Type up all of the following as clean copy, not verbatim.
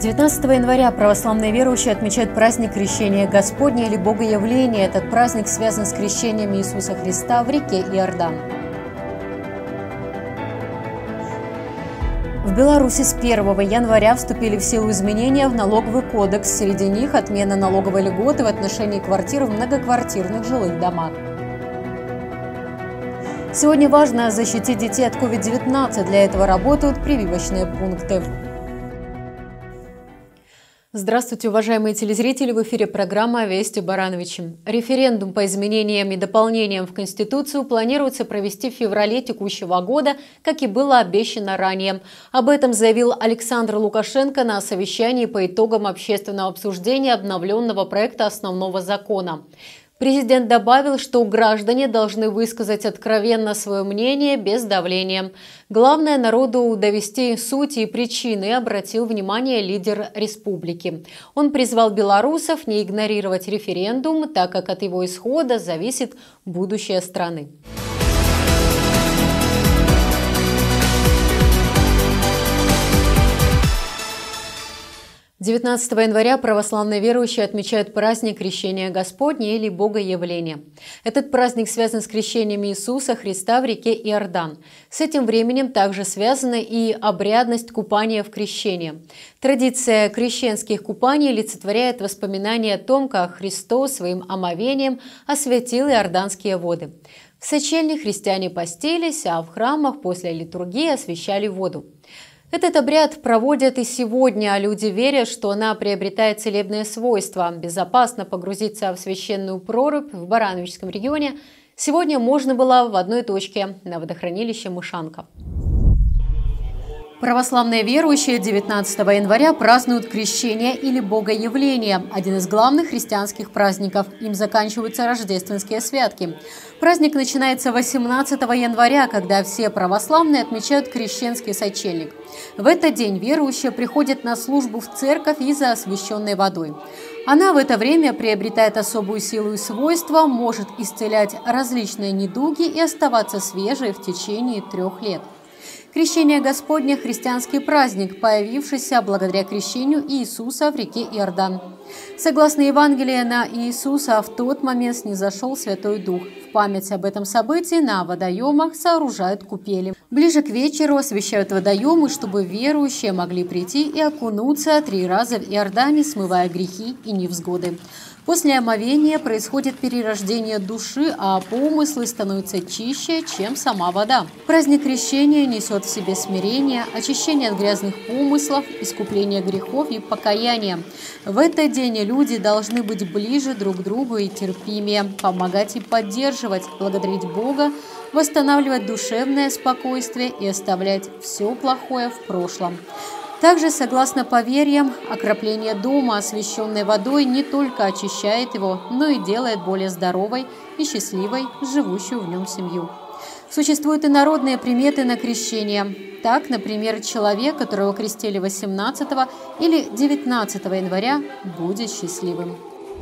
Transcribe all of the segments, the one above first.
19 января православные верующие отмечают праздник Крещения Господня или Богоявления. Этот праздник связан с крещением Иисуса Христа в реке Иордан. В Беларуси с 1 января вступили в силу изменения в налоговый кодекс. Среди них отмена налоговой льготы в отношении квартир в многоквартирных жилых домах. Сегодня важно защитить детей от COVID-19. Для этого работают прививочные пункты. Здравствуйте, уважаемые телезрители! В эфире программа «Вести Барановичи». Референдум по изменениям и дополнениям в Конституцию планируется провести в феврале текущего года, как и было обещано ранее. Об этом заявил Александр Лукашенко на совещании по итогам общественного обсуждения обновленного проекта основного закона. Президент добавил, что граждане должны высказать откровенно свое мнение без давления. Главное – народу довести суть и причины, обратил внимание лидер республики. Он призвал белорусов не игнорировать референдум, так как от его исхода зависит будущее страны. 19 января православные верующие отмечают праздник Крещения Господня или Богоявления. Этот праздник связан с крещением Иисуса Христа в реке Иордан. С этим временем также связана и обрядность купания в крещении. Традиция крещенских купаний олицетворяет воспоминания о том, как Христос своим омовением осветил иорданские воды. В сочельне христиане постились, а в храмах после литургии освящали воду. Этот обряд проводят и сегодня, а люди верят, что она приобретает целебные свойства. Безопасно погрузиться в священную прорубь в Барановичском регионе сегодня можно было в одной точке – на водохранилище Мышанка. Православные верующие 19 января празднуют Крещение или Богоявление – один из главных христианских праздников. Им заканчиваются рождественские святки. Праздник начинается 18 января, когда все православные отмечают крещенский сочельник. В этот день верующие приходят на службу в церковь и за освященной водой. Она в это время приобретает особую силу и свойства, может исцелять различные недуги и оставаться свежей в течение 3 лет. Крещение Господне – христианский праздник, появившийся благодаря крещению Иисуса в реке Иордан. Согласно Евангелию, на Иисуса в тот момент снизошел Святой Дух. В память об этом событии на водоемах сооружают купели. Ближе к вечеру освящают водоемы, чтобы верующие могли прийти и окунуться 3 раза в Иордане, смывая грехи и невзгоды. После омовения происходит перерождение души, а помыслы становятся чище, чем сама вода. Праздник крещения несет в себе смирение, очищение от грязных помыслов, искупление грехов и покаяние. В этот день люди должны быть ближе друг к другу и терпимее, помогать и поддерживать, благодарить Бога, восстанавливать душевное спокойствие и оставлять все плохое в прошлом. Также, согласно поверьям, окропление дома, освященной водой, не только очищает его, но и делает более здоровой и счастливой живущую в нем семью. Существуют и народные приметы на крещение. Так, например, человек, которого крестили 18 или 19 января, будет счастливым.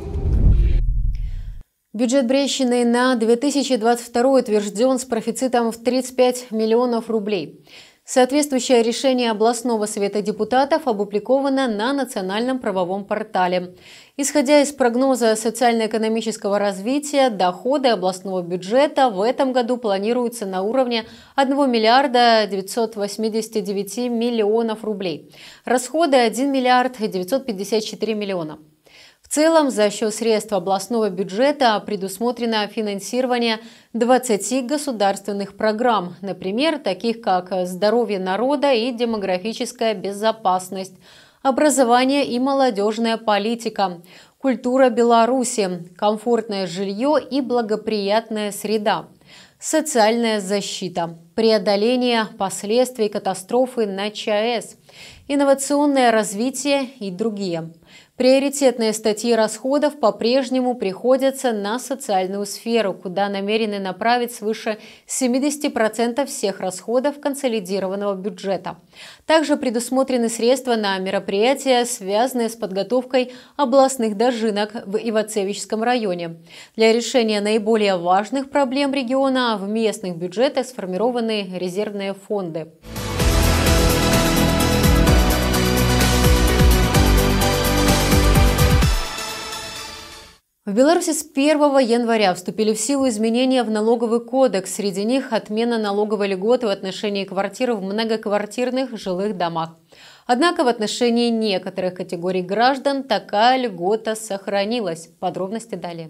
Бюджет Брещины на 2022 утвержден с профицитом в 35 миллионов рублей. Соответствующее решение областного совета депутатов опубликовано на национальном правовом портале. Исходя из прогноза социально-экономического развития, доходы областного бюджета в этом году планируются на уровне 1 миллиарда 989 миллионов рублей. Расходы – 1 миллиард 954 миллиона. В целом, за счет средств областного бюджета предусмотрено финансирование 20 государственных программ, например, таких как «Здоровье народа» и «Демографическая безопасность», «Образование и молодежная политика», «Культура Беларуси», «Комфортное жилье и благоприятная среда», «Социальная защита», «Преодоление последствий катастрофы на ЧАЭС», «Инновационное развитие» и другие. Приоритетные статьи расходов по-прежнему приходятся на социальную сферу, куда намерены направить свыше 70% всех расходов консолидированного бюджета. Также предусмотрены средства на мероприятия, связанные с подготовкой областных дожинок в Ивацевичском районе. Для решения наиболее важных проблем региона в местных бюджетах сформированы резервные фонды. В Беларуси с 1 января вступили в силу изменения в налоговый кодекс. Среди них отмена налоговой льготы в отношении квартир в многоквартирных жилых домах. Однако в отношении некоторых категорий граждан такая льгота сохранилась. Подробности далее.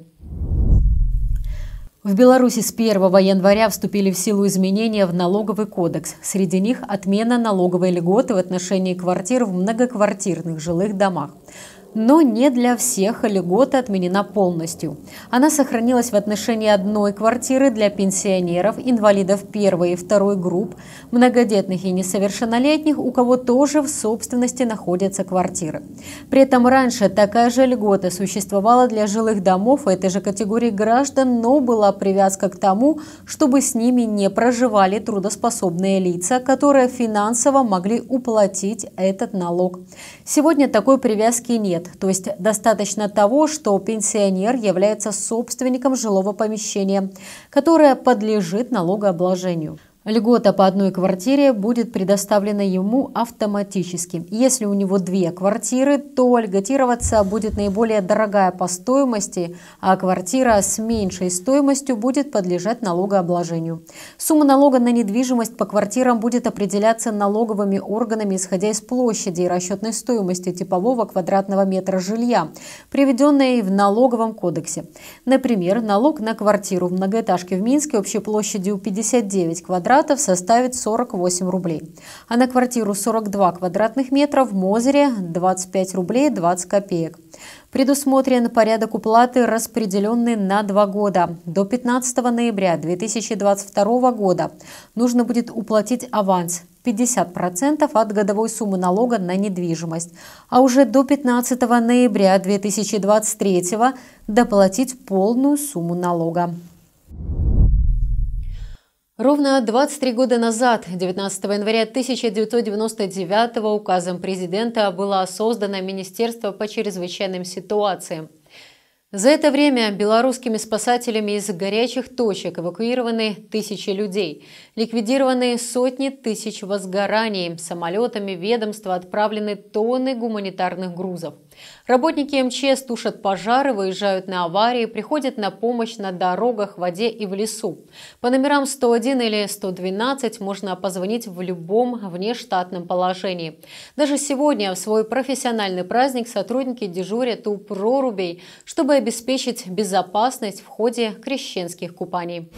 В Беларуси с 1 января вступили в силу изменения в налоговый кодекс. Среди них отмена налоговой льготы в отношении квартир в многоквартирных жилых домах. Но не для всех льгота отменена полностью. Она сохранилась в отношении одной квартиры для пенсионеров, инвалидов первой и второй групп, многодетных и несовершеннолетних, у кого тоже в собственности находятся квартиры. При этом раньше такая же льгота существовала для жилых домов этой же категории граждан, но была привязка к тому, чтобы с ними не проживали трудоспособные лица, которые финансово могли уплатить этот налог. Сегодня такой привязки нет. То есть достаточно того, что пенсионер является собственником жилого помещения, которое подлежит налогообложению. Льгота по одной квартире будет предоставлена ему автоматически. Если у него 2 квартиры, то льготироваться будет наиболее дорогая по стоимости, а квартира с меньшей стоимостью будет подлежать налогообложению. Сумма налога на недвижимость по квартирам будет определяться налоговыми органами, исходя из площади и расчетной стоимости типового квадратного метра жилья, приведенной в налоговом кодексе. Например, налог на квартиру в многоэтажке в Минске общей площадью 59 квадратов составит 48 рублей, а на квартиру 42 квадратных метра в Мозыре 25 рублей 20 копеек. Предусмотрен порядок уплаты, распределенный на 2 года. До 15 ноября 2022 года нужно будет уплатить аванс 50% от годовой суммы налога на недвижимость, а уже до 15 ноября 2023 доплатить полную сумму налога. Ровно 23 года назад, 19 января 1999 указом президента было создано Министерство по чрезвычайным ситуациям. За это время белорусскими спасателями из горячих точек эвакуированы тысячи людей, ликвидированы сотни тысяч возгораний, самолетами ведомства отправлены тонны гуманитарных грузов. Работники МЧС тушат пожары, выезжают на аварии, приходят на помощь на дорогах, в воде и в лесу. По номерам 101 или 112 можно позвонить в любом внештатном положении. Даже сегодня, в свой профессиональный праздник, сотрудники дежурят у прорубей, чтобы обеспечить безопасность в ходе крещенских купаний.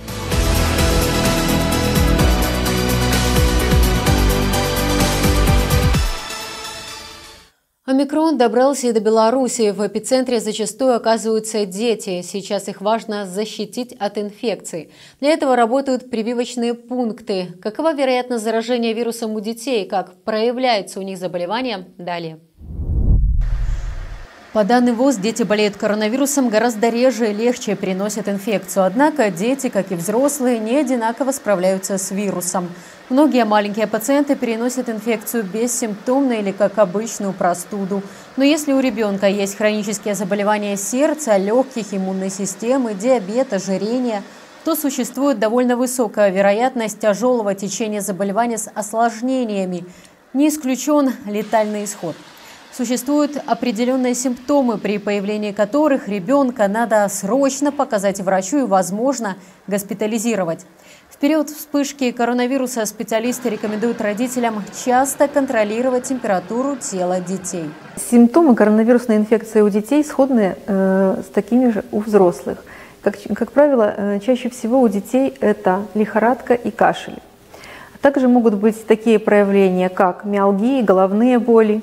Омикрон добрался и до Беларуси. В эпицентре зачастую оказываются дети. Сейчас их важно защитить от инфекций. Для этого работают прививочные пункты. Какова вероятность заражения вирусом у детей? Как проявляется у них заболевание? Далее. По данным ВОЗ, дети болеют коронавирусом гораздо реже и легче переносят инфекцию. Однако дети, как и взрослые, не одинаково справляются с вирусом. Многие маленькие пациенты переносят инфекцию бессимптомно или как обычную простуду. Но если у ребенка есть хронические заболевания сердца, легких, иммунной системы, диабет, ожирения, то существует довольно высокая вероятность тяжелого течения заболевания с осложнениями. Не исключен летальный исход. Существуют определенные симптомы, при появлении которых ребенка надо срочно показать врачу и, возможно, госпитализировать. В период вспышки коронавируса специалисты рекомендуют родителям часто контролировать температуру тела детей. Симптомы коронавирусной инфекции у детей сходны с такими же у взрослых. Как правило, чаще всего у детей это лихорадка и кашель. Также могут быть такие проявления, как миалгии, головные боли,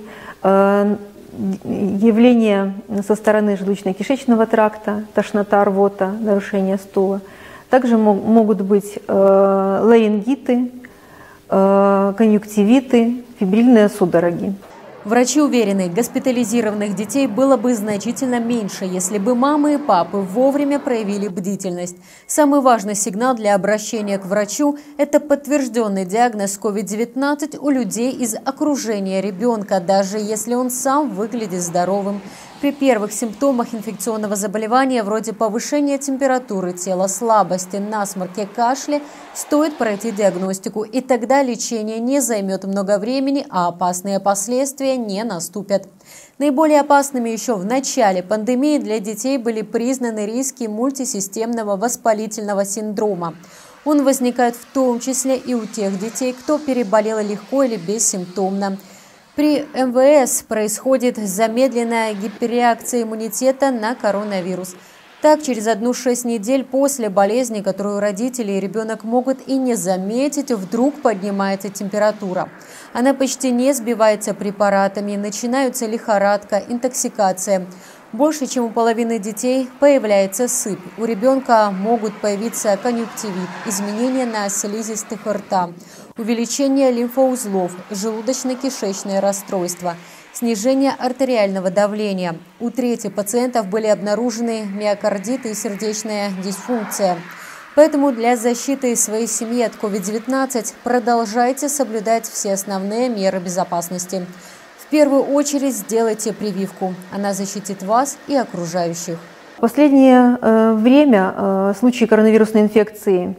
явления со стороны желудочно-кишечного тракта, тошнота, рвота, нарушение стула. Также могут быть ларингиты, конъюнктивиты, фебрильные судороги. Врачи уверены, госпитализированных детей было бы значительно меньше, если бы мамы и папы вовремя проявили бдительность. Самый важный сигнал для обращения к врачу – это подтвержденный диагноз COVID-19 у людей из окружения ребенка, даже если он сам выглядит здоровым. При первых симптомах инфекционного заболевания, вроде повышения температуры тела, слабости, насморки, кашля, стоит пройти диагностику, и тогда лечение не займет много времени, а опасные последствия не наступят. Наиболее опасными еще в начале пандемии для детей были признаны риски мультисистемного воспалительного синдрома. Он возникает в том числе и у тех детей, кто переболел легко или бессимптомно. При МВС происходит замедленная гиперреакция иммунитета на коронавирус. Так, через 1-6 недель после болезни, которую родители и ребенок могут и не заметить, вдруг поднимается температура. Она почти не сбивается препаратами, начинаются лихорадка, интоксикация. Больше, чем у половины детей, появляется сыпь. У ребенка могут появиться конъюнктивит, изменения на слизистых рта, увеличение лимфоузлов, желудочно-кишечное расстройство, снижение артериального давления. У трети пациентов были обнаружены миокардит и сердечная дисфункция. Поэтому для защиты своей семьи от COVID-19 продолжайте соблюдать все основные меры безопасности. В первую очередь сделайте прививку. Она защитит вас и окружающих. В последнее время случаи коронавирусной инфекции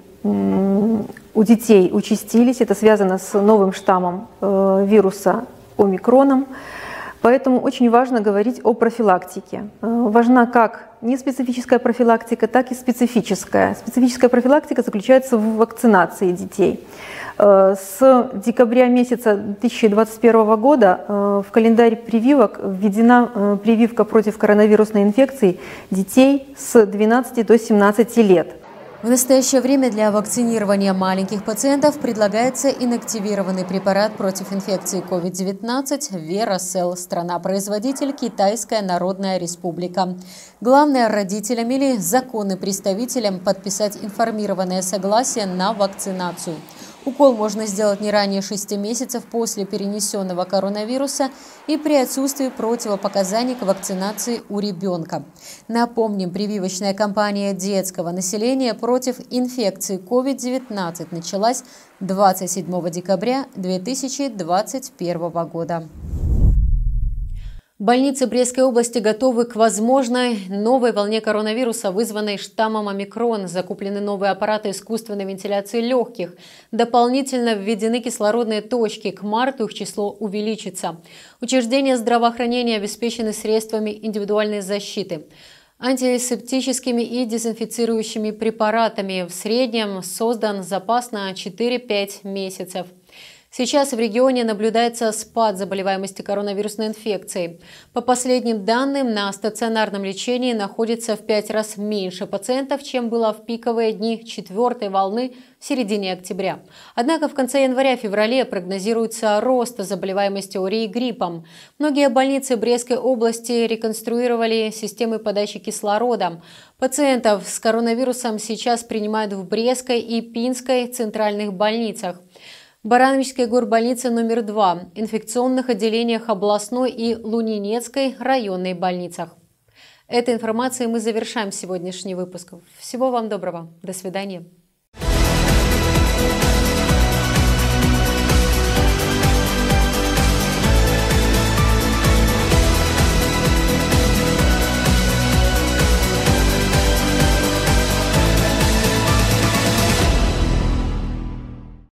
у детей участились. Это связано с новым штаммом вируса омикроном. Поэтому очень важно говорить о профилактике. Важна как неспецифическая профилактика, так и специфическая. Специфическая профилактика заключается в вакцинации детей. С декабря месяца 2021 года в календарь прививок введена прививка против коронавирусной инфекции детей с 12 до 17 лет. В настоящее время для вакцинирования маленьких пациентов предлагается инактивированный препарат против инфекции COVID-19 Верасел, страна-производитель Китайская Народная Республика. Главное родителям или законным представителям подписать информированное согласие на вакцинацию. Укол можно сделать не ранее 6 месяцев после перенесенного коронавируса и при отсутствии противопоказаний к вакцинации у ребенка. Напомним, прививочная кампания детского населения против инфекции COVID-19 началась 27 декабря 2021 года. Больницы Брестской области готовы к возможной новой волне коронавируса, вызванной штаммом омикрон. Закуплены новые аппараты искусственной вентиляции легких. Дополнительно введены кислородные точки. К марту их число увеличится. Учреждения здравоохранения обеспечены средствами индивидуальной защиты, антисептическими и дезинфицирующими препаратами. В среднем создан запас на 4-5 месяцев. Сейчас в регионе наблюдается спад заболеваемости коронавирусной инфекцией. По последним данным, на стационарном лечении находится в 5 раз меньше пациентов, чем было в пиковые дни 4-й волны в середине октября. Однако в конце января-феврале прогнозируется рост заболеваемости ОРИ и гриппом. Многие больницы Брестской области реконструировали системы подачи кислорода. Пациентов с коронавирусом сейчас принимают в Брестской и Пинской центральных больницах, Барановичской горбольнице номер 2, инфекционных отделениях областной и Лунинецкой районной больницах. Этой информацией мы завершаем сегодняшний выпуск. Всего вам доброго. До свидания.